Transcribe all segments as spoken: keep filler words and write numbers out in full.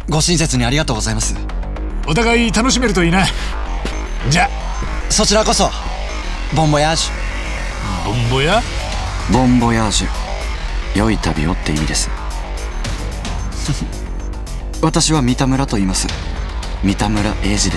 ご親切にありがとうございます。 お互い楽しめるといいな。じゃ。 そちらこそボンボヤージュ。ボンボヤボンボヤージュ、良い旅をって意味です。私は三田村と言います。三田村英二です。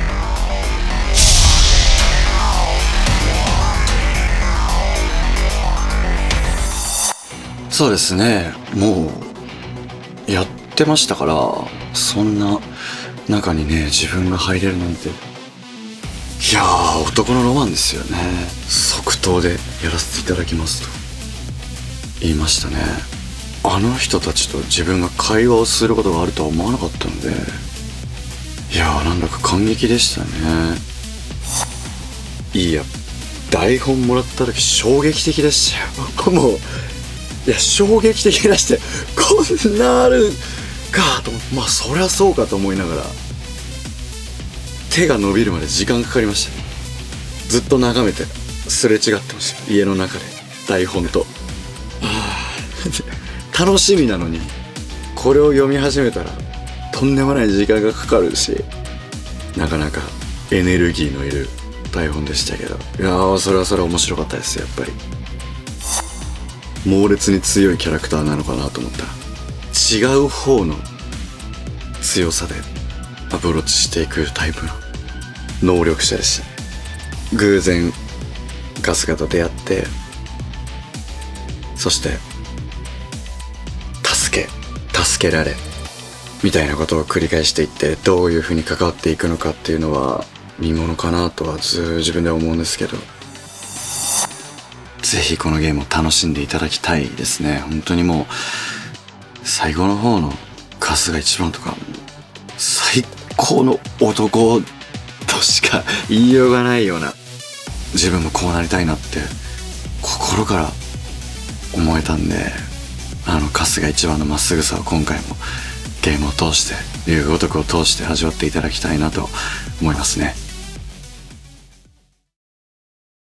そうですね、もうやってましたから、そんな中にね自分が入れるなんて、いやー男のロマンですよね。即答でやらせていただきますと言いましたね。あの人たちと自分が会話をすることがあるとは思わなかったので、いやーなんだか感激でしたね。いや台本もらった時衝撃的でしたよ。もういや衝撃的でして、こんなあるかと思って、まあそりゃそうかと思いながら手が伸びるまで時間かかりました。ずっと眺めてすれ違ってました、家の中で台本と。楽しみなのにこれを読み始めたらとんでもない時間がかかるし、なかなかエネルギーのいる台本でしたけど、いやーそれはそれは面白かったですよ。やっぱり猛烈に強いキャラクターなのかなと思ったら違う方の強さでアプローチしていくタイプの能力者でした。偶然春日と出会って、そして助け助けられみたいなことを繰り返していって、どういうふうに関わっていくのかっていうのは見ものかなとはず自分では思うんですけど、ぜひこのゲームを楽しんでいただきたいですね。本当にもう最後の方の春日一番とか最高の男としか言いようがないような、自分もこうなりたいなって心から思えたんで、あの春日一番のまっすぐさを今回もゲームを通して、龍が如くを通して味わっていただきたいなと思いますね。